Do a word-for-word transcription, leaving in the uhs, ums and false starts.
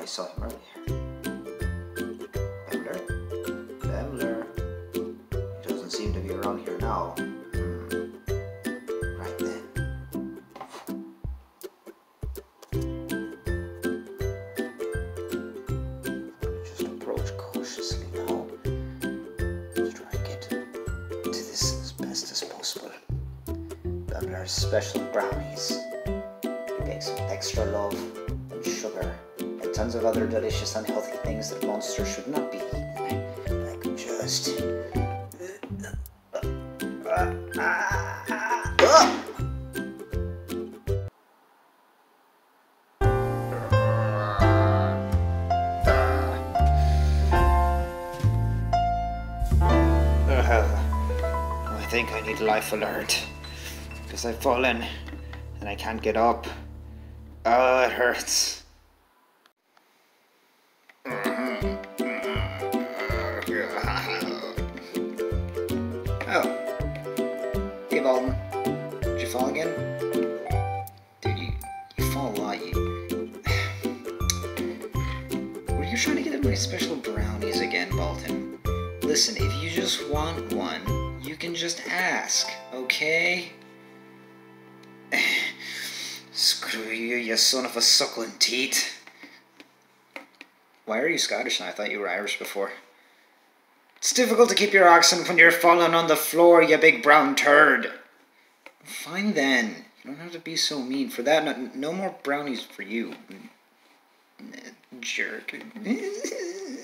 saw him earlier. Bemular? Bemular? He doesn't seem to be around here now. Hmm. Right then. Just approach cautiously now. Let's try and get to this as best as possible. Bemular's special brownies. He bakes with extra love and sugar and tons of other delicious unhealthy things that monsters should not be eaten. Like just... I think I need life alert. Because I've fallen and I can't get up. Oh, it hurts. Oh. Hey, Bolton. Did you fall again? Dude, you, you fall a lot. You... Were you trying to get my special brownies again, Bolton? Listen, if you just want one, you can just ask, okay? Screw you, you son of a suckling teat. Why are you Scottish now? I thought you were Irish before. It's difficult to keep your accent when you're falling on the floor, you big brown turd. Fine then. You don't have to be so mean. For that, no, no more brownies for you. Jerk.